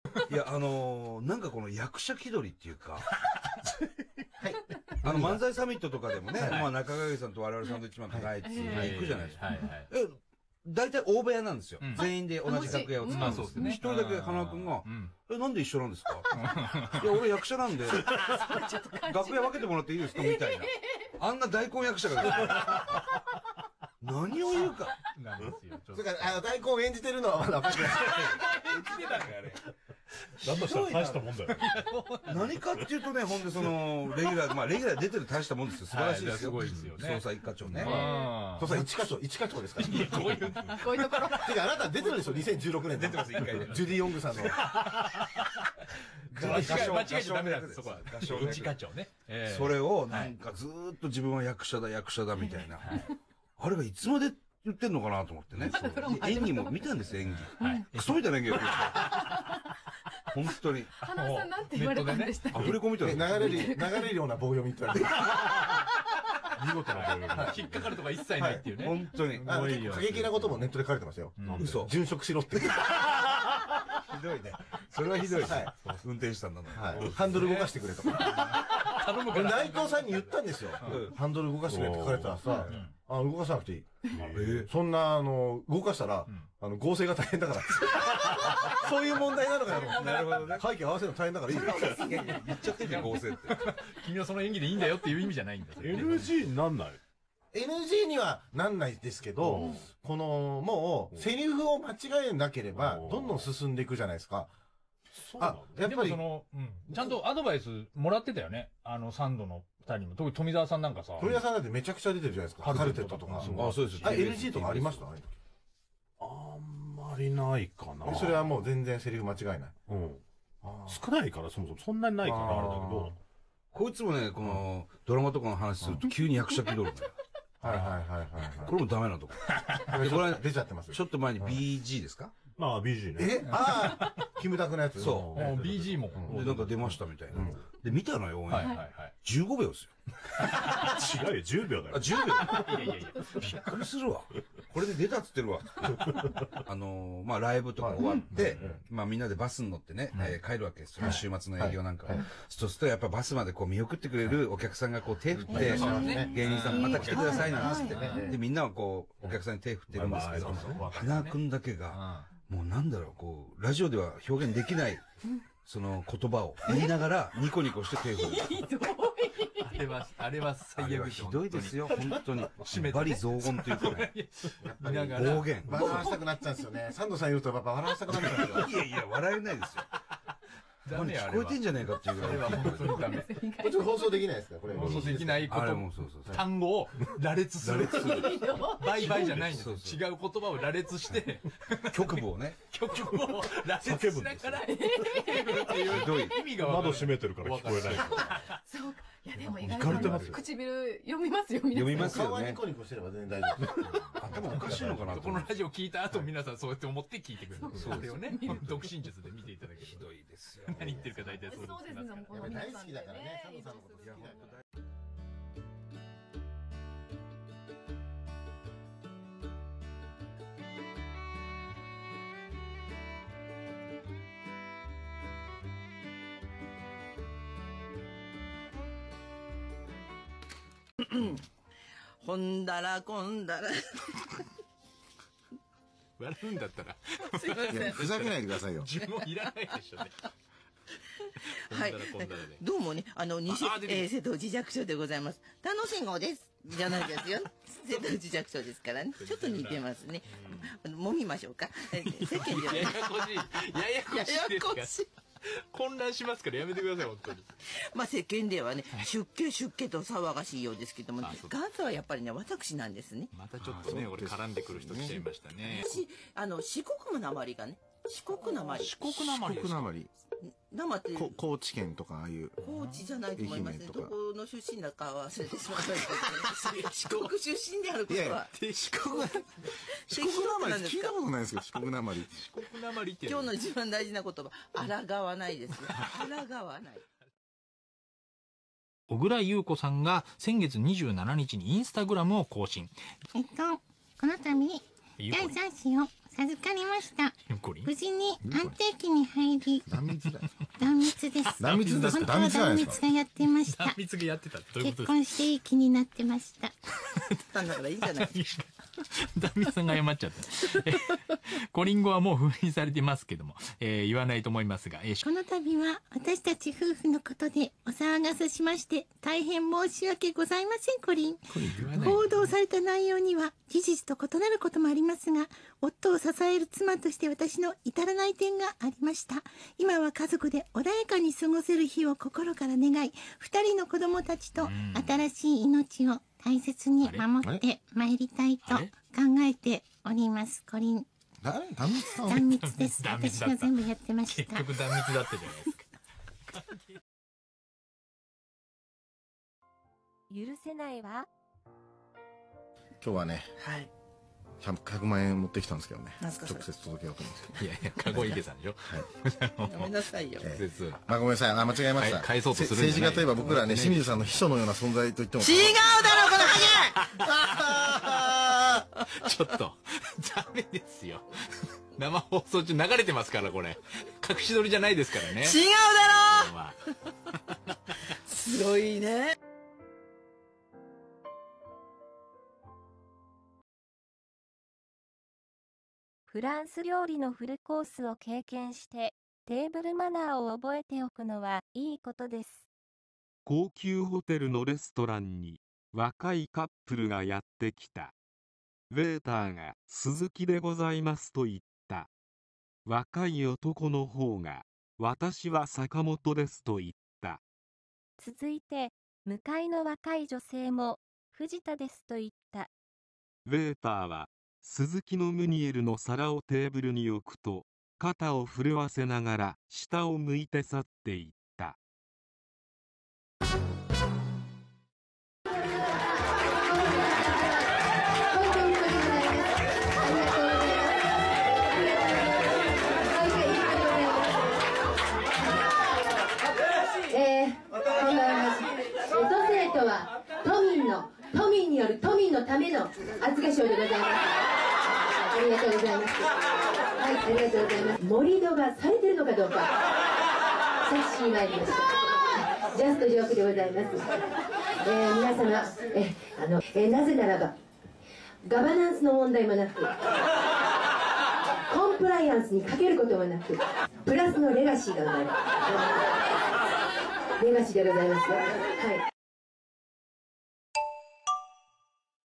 いや、なんかこの役者気取りっていうか、漫才サミットとかでもね、まあ中川さんと我々サンドイッチマンとナイツ行くじゃないですか。大体大部屋なんですよ。全員で同じ楽屋を使うんですけど、一人だけ花輪くんが、なんで一緒なんですかいや、俺役者なんで、楽屋分けてもらっていいですかみたいな。あんな大根役者が何を言うか。 なんですよ。 それから大根を演じてるのはまだ分かってない。 演じてたんか、あれ。 だとしたら大したもんだよ。 何かっていうとね、ほんでレギュラー出てる大したもんですよ。素晴らしいですよ。 すごいですよね。 捜査一課長ね。 捜査一課長ですから。 こういうところ。 てか、あなた出てるでしょ ?2016 年。 出てます、一回で。 ジュディ・ヨングさんの。 間違えちゃダメなんです、そこは。一課長ね。 それを、なんかずーっと自分は役者だ、みたいな。あれがいつまで言ってんのかなと思ってね。演技も見たんですよ、演技。クソみたいな演技を。本当に。 花輪さんなんて言われたんでしたっけ？ アフレコみたいな。 流れるような棒読みって言われて。 見事な棒読み。 引っかかるとか一切ないっていうね。 本当に。 結構過激なこともネットで書かれてましたよ。 嘘。 殉職しろって。 ひどいね。それはひどい。運転手さんなの。 ハンドル動かしてくれとか。 頼むから。 内藤さんに言ったんですよ。ハンドル動かしてくれって書かれたらさ、動かさなくていい。そんな、動かしたら、合成が大変だから。そういう問題なのかよ。 なるほどね。 背景合わせるの大変だからいいよ。 言っちゃってんじゃん、合成って。 君はその演技でいいんだよっていう意味じゃないんだ。 NG になんない？ NG にはなんないですけど、もう、セリフを間違えなければ、どんどん進んでいくじゃないですか。 やっぱり、ちゃんとアドバイスもらってたよね。サンドの二人も。特に富澤さんなんかさ。 富澤さんなんてめちゃくちゃ出てるじゃないですか。カルテットとか。 あ、そうです。 NG とかありました？ あんまりないかな。 それはもう全然セリフ間違いない。 少ないから、そもそもそんなにないからあれだけど。 こいつもね、この、ドラマとかの話すると急に役者気取るんだよ。これもダメなとこ。 これ出ちゃってます。 ちょっと前に BG ですか？ まあ BG ね。 キムタクのやつ。 そう。 BG も。 で、なんか出ましたみたいな。で、見たのよ、15秒ですよ。 違うよ、10秒だよ。 10秒。いや。びっくりするわ。これで出たっつってるわ。まあ、ライブとか終わって、まあ、みんなでバスに乗ってね、帰るわけですよ。週末の営業なんか。そうすると、やっぱバスまでこう見送ってくれるお客さんがこう手振って、芸人さんまた来てくださいなんつってね。で、みんなはこう、お客さんに手振ってるんですけど、花くんだけが、もうなんだろう、こう、ラジオでは表現できない、その言葉を言いながらニコニコして手振る。 あれは最悪。 ひどいですよ、本当に。バリ雑言というかね。暴言。 笑わせたくなっちゃうんですよね。サンドさん言うとやっぱ笑わせたくなっちゃうんですよ。 いや、笑えないですよ。聞こえてんじゃねえかっていうぐらい。 あれは本当にダメ。 これちょっと放送できないですかこれ。 放送できないこと。単語を羅列する。バイバイじゃないんですよ。違う言葉を羅列して、 局部をね。 局部を羅列しながら、意味が窓閉めてるから聞こえない。 そうか。いや、でも意外と唇読みますよ、皆さん。 読みますよね。 顔はニコニコしてれば全然大丈夫。 頭おかしいのかなこのラジオ聞いた後皆さんそうやって思って聞いてくれる。それをね、独身術で見ていただける。 ひどいですよ。 何言ってるか大体そうです。 そうですね、もうこの皆さん大好きだからね。サンドさんのこと好きだから。 ほんだらこんだら。 笑うんだったら。 すいません。 ふざけないでくださいよ。 自分いらないでしょね。 はい。どうもね、瀬戸内寂聴でございます。楽しんごです。じゃないですよ。瀬戸内寂聴ですからね。ちょっと似てますね。揉みましょうか。世間では。 ややこしい。ややこしい。混乱しますからやめてください、本当に。 まあ世間ではね、出家と騒がしいようですけども、元祖はやっぱりね、私なんですね。 またちょっとね、俺絡んでくる人来ちゃいましたね。 四国の訛りがね、四国訛り。 四国訛り。 生って高知県とかああいう高知じゃないと思いますね。どこの出身だかは忘れてしまいましたけど、四国出身であることは。 四国なまり聞いたことないですよ。四国なまり。 四国なまりって今日の一番大事な言葉、抗わないですね。抗わない。 小倉優子さんが先月27日にインスタグラムを更新。 この度、第3子を授かりました。 ゆっこりん無事に安定期に入り、 断密だよ。 断密です。 断密ですか？ 本当は断密がやってました。 断密がやってたってどういうこ結とですか？ 婚していい気になってました。 なんだからいいじゃない。 断密さんが謝っちゃった。コリンゴはもう封印されてますけども、言わないと思いますが、 この度は私たち夫婦のことでお騒がせしまして大変申し訳ございません。コリン。報道された内容には事実と異なることもありますが、夫を支える妻として私の至らない点がありました。今は家族で穏やかに過ごせる日を心から願い、二人の子供たちと新しい命を大切に守ってまいりたいと考えております。コリン。 断密さん。 断密です。私が全部やってました。 結局断密だったじゃないですか。 許せないわ。 今日はね、 はい。 100万円持ってきたんですけどね。 なんすかそれ直接届けようと思うんですけいやいや、籠池さんでしょ。 ごめんなさいよ。 直接。 ど。ごめんなさい。間違えました。 返そうとするんじゃない。 政治家といえば僕らね、清水さんの秘書のような存在と言っても。 違うだろこのハゲちょっと、ダメですよ。生放送中流れてますからこれ。隠し撮りじゃないですからね。 違うだろすごいね。 フランス料理のフルコースを経験してテーブルマナーを覚えておくのはいいことです。 高級ホテルのレストランに若いカップルがやってきた。ウェーターが鈴木でございますと言った。若い男の方が私は坂本ですと言った。 続いて向かいの若い女性も藤田ですと言った。 ウェーターは鈴木のムニエルの皿をテーブルに置くと肩を震わせながら下を向いて去っていった。 都民による都民のための厚化賞でございます。ありがとうございます。はい、ありがとうございます。盛り土がされてるのかどうか察しに参りました。ジャストジョークでございます。皆様なぜならばガバナンスの問題もなくコンプライアンスにかけることもなくプラスのレガシーがございます。レガシーでございますよ。はい。